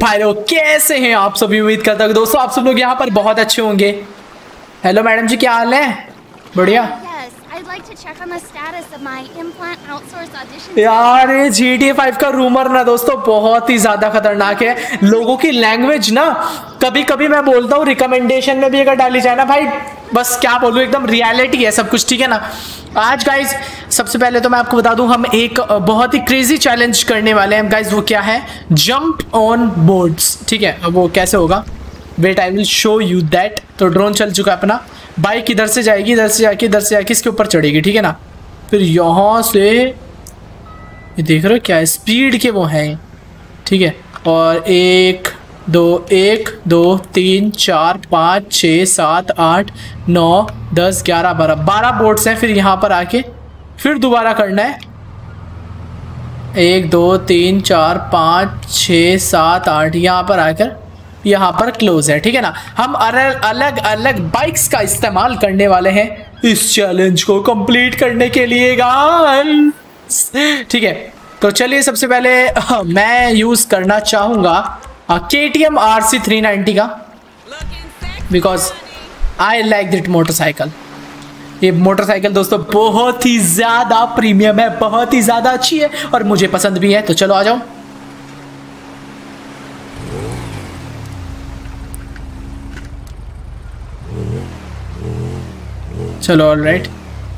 भाई लोग कैसे हैं आप सभी। उम्मीद करता हूँ दोस्तों आप सब लोग यहाँ पर बहुत अच्छे होंगे। हेलो मैडम जी, क्या हाल है? बढ़िया। यार ये GTA 5 का रूमर ना दोस्तों बहुत ही ज्यादा खतरनाक है। लोगों की लैंग्वेज ना कभी कभी मैं बोलता हूँ रिकमेंडेशन में भी अगर डाली जाए ना भाई, बस क्या बोलूँ, एकदम रियलिटी है सब कुछ, ठीक है ना। आज गाइज सबसे पहले तो मैं आपको बता दूं, हम एक बहुत ही क्रेजी चैलेंज करने वाले हैं गाइज। वो क्या है? जंप ऑन बोर्ड्स, ठीक है। अब वो कैसे होगा, wait I will show you that. तो ड्रोन चल चुका है अपना। बाइक इधर से जाएगी, इधर से जाके इसके ऊपर चढ़ेगी, ठीक है ना। फिर यहाँ से ये देख रहे हो क्या है, स्पीड के वो हैं, ठीक है। और 1 2 3 4 5 6 7 8 9 10 11 12 बोर्ड्स हैं। फिर यहाँ पर आके फिर दोबारा करना है 1 2 3 4 5 6 7 8, यहाँ पर आकर यहाँ पर क्लोज है, ठीक है ना। हम अलग अलग बाइक्स का इस्तेमाल करने वाले हैं इस चैलेंज को कंप्लीट करने के लिए गाइस, ठीक है। तो चलिए सबसे पहले मैं यूज करना चाहूंगा KTM RC 390 का, because I like that motorcycle. ये मोटरसाइकिल दोस्तों बहुत ही ज्यादा प्रीमियम है, बहुत ही ज्यादा अच्छी है और मुझे पसंद भी है। तो चलो आ जाओ। चलो ऑलराइट।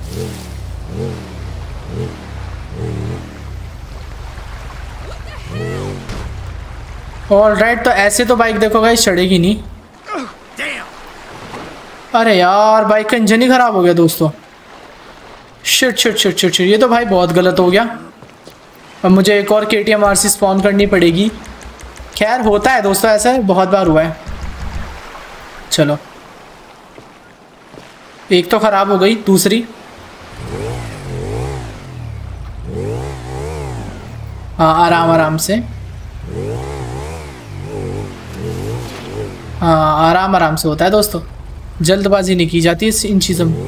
ऑलराइट, तो ऐसे तो बाइक देखो गाइस चढ़ेगी नहीं। अरे यार बाइक का इंजन ही खराब हो गया दोस्तों। Shit shit shit shit shit, ये तो भाई बहुत गलत हो गया। अब मुझे एक और KTM RC स्पॉन करनी पड़ेगी। खैर होता है दोस्तों, ऐसा है बहुत बार हुआ है। चलो एक तो खराब हो गई, दूसरी हाँ आराम आराम से, हाँ आराम आराम से होता है दोस्तों, जल्दबाजी नहीं की जाती इन चीज़ों में।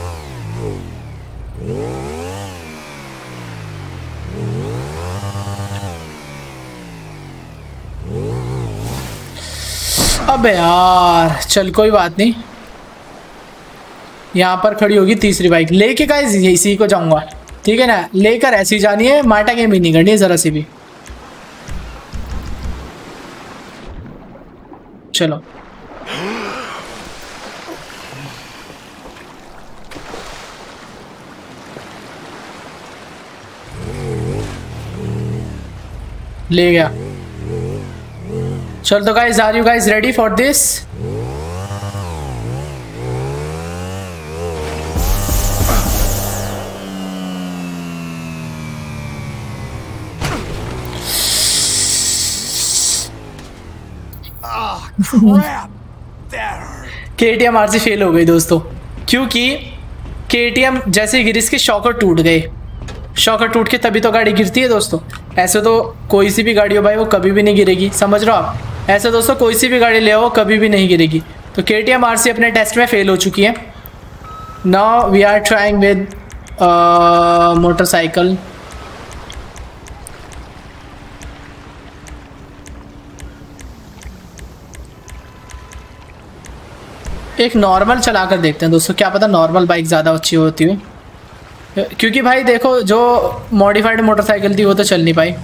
अबे यार चल कोई बात नहीं, यहाँ पर खड़ी होगी तीसरी बाइक लेके गाइस, इसी को जाऊंगा, ठीक है ना। लेकर ऐसी जानी है, माटा गेम ही नहीं करनी है जरा सी भी। चलो ले गया। चल तो guys, are you guys ready for this? KTM RC fail हो गई दोस्तों, क्योंकि KTM जैसे गिरी इसके शॉकर टूट गए। शॉकर टूट के तभी तो गाड़ी गिरती है दोस्तों। ऐसे तो कोई सी भी गाड़ी हो भाई वो कभी भी नहीं गिरेगी, समझ रहे हो आप। ऐसे दोस्तों कोई सी भी गाड़ी ले आओ कभी भी नहीं गिरेगी। तो KTM RC अपने टेस्ट में फेल हो चुकी है। Now we are trying with motorcycle. एक नॉर्मल चला कर देखते हैं दोस्तों, क्या पता नॉर्मल बाइक ज़्यादा अच्छी होती हो, क्योंकि भाई देखो जो मॉडिफाइड मोटरसाइकिल थी वो तो चल नहीं पाई।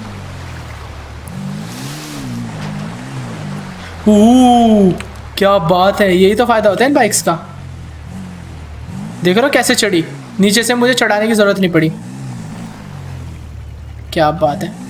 क्या बात है, यही तो फ़ायदा होता है इन बाइक्स का। देख रहे हो कैसे चढ़ी, नीचे से मुझे चढ़ाने की ज़रूरत नहीं पड़ी। क्या बात है।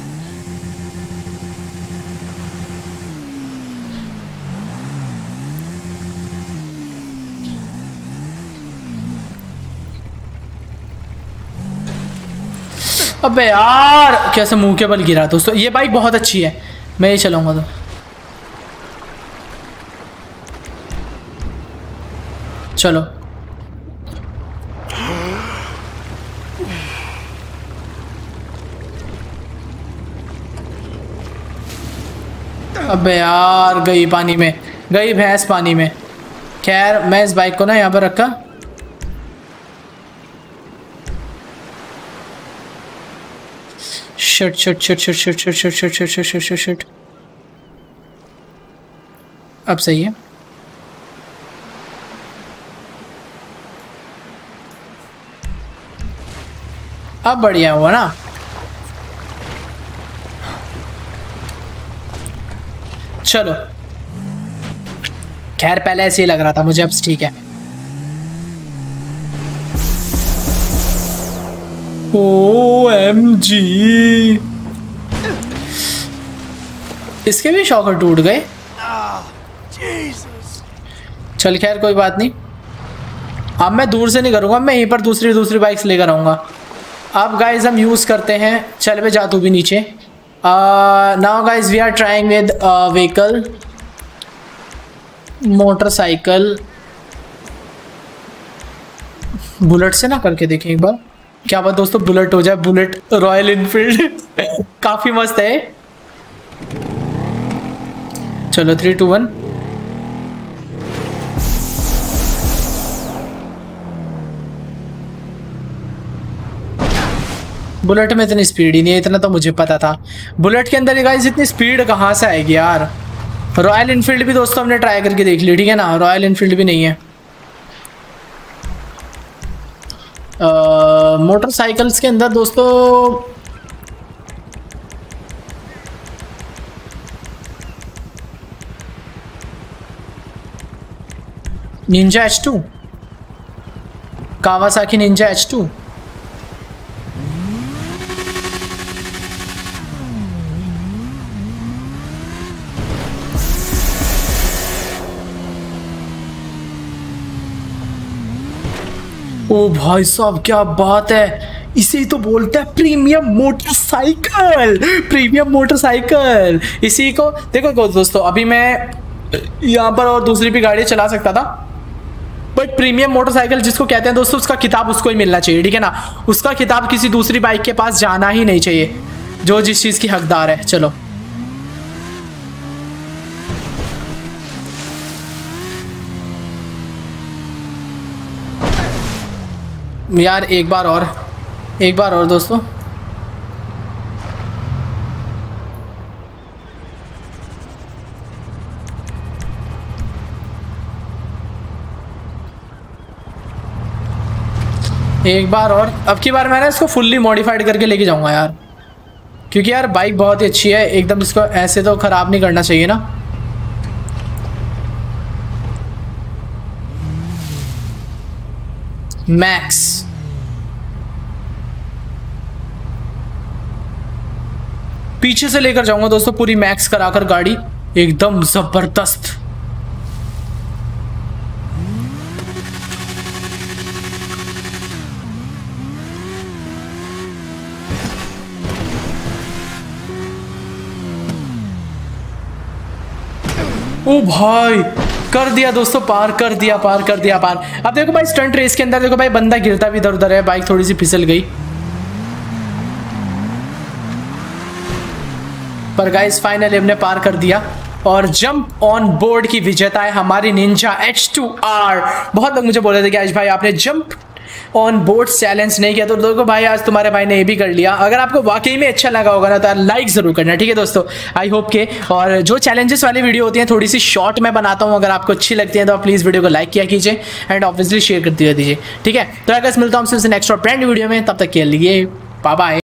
अबे यार कैसे मुंह के बल गिरा दोस्तों। ये बाइक बहुत अच्छी है, मैं ये चलाऊंगा तो। चलो अबे यार गई पानी में, गई भैंस पानी में। खैर मैं इस बाइक को ना यहाँ पर रखा। Shit shit shit shit shit shit shit shit shit shit shit shit. अब सही है। अब बढ़िया हुआ ना। चलो खैर पहले ऐसे ही लग रहा था मुझे, अब ठीक है। OMG, इसके भी शॉकर टूट गए। चल खैर कोई बात नहीं, अब मैं दूर से नहीं करूंगा, मैं यहीं पर दूसरी बाइक्स लेकर आऊंगा। अब गाइज हम यूज करते हैं, चल पे जा तू भी नीचे। Now guys we are trying with vehicle, motorcycle. Bullet से ना करके देखें एक बार, क्या बात दोस्तों, बुलेट हो जाए, बुलेट रॉयल इनफील्ड काफी मस्त है। चलो 3 2 1। बुलेट में इतनी स्पीड ही नहीं है, इतना तो मुझे पता था। बुलेट के अंदर गाइस इतनी स्पीड कहाँ से आएगी यार। रॉयल इनफील्ड भी दोस्तों हमने ट्राई करके देख ली, ठीक है ना, रॉयल इनफील्ड भी नहीं है। मोटरसाइकिल्स के अंदर दोस्तों Ninja H2, Kawasaki Ninja H2। ओ भाई साहब क्या बात है, इसे ही तो बोलते हैं प्रीमियम मोटरसाइकिल, प्रीमियम मोटरसाइकिल। इसी को देखो दोस्तों, अभी मैं यहाँ पर और दूसरी भी गाड़ी चला सकता था, बट प्रीमियम मोटरसाइकिल जिसको कहते हैं दोस्तों, उसका खिताब उसको ही मिलना चाहिए, ठीक है ना। उसका खिताब किसी दूसरी बाइक के पास जाना ही नहीं चाहिए, जो जिस चीज़ की हकदार है। चलो यार एक बार और दोस्तों। एक बार और, अब की बार मैं ना इसको फुल्ली मॉडिफाइड करके लेके जाऊंगा यार, क्योंकि यार बाइक बहुत ही अच्छी है एकदम, इसको ऐसे तो ख़राब नहीं करना चाहिए ना। मैक्स पीछे से लेकर जाऊंगा दोस्तों, पूरी मैक्स कराकर गाड़ी एकदम जबरदस्त। ओ भाई कर दिया दोस्तों, पार कर दिया पार। अब देखो भाई स्टंट रेस के अंदर देखो भाई, बंदा गिरता भी इधर उधर है, बाइक थोड़ी सी फिसल गई, पर गाइस फाइनली हमने पार कर दिया। और जंप ऑन बोर्ड की विजेता है हमारी निंजा H2R। बहुत लोग मुझे बोल रहे थे कि आज भाई आपने जंप ऑन बोर्ड चैलेंज नहीं किया, तो देखो भाई आज तुम्हारे भाई ने ये भी कर लिया। अगर आपको वाकई में अच्छा लगा होगा ना तो यार लाइक जरूर करना, ठीक है दोस्तों, आई होप के। और जो चैलेंजेस वाली वीडियो होती हैं थोड़ी सी शॉर्ट में बनाता हूँ, अगर आपको अच्छी लगती है तो आप प्लीज़ वीडियो को लाइक किया कीजिए एंड ऑब्वियसली शेयर करते रह दीजिए, ठीक है। तो अगर मिलता हूँ हमसे नेक्स्ट और ब्रांड वीडियो में, तब तक के लिए बाय बाय।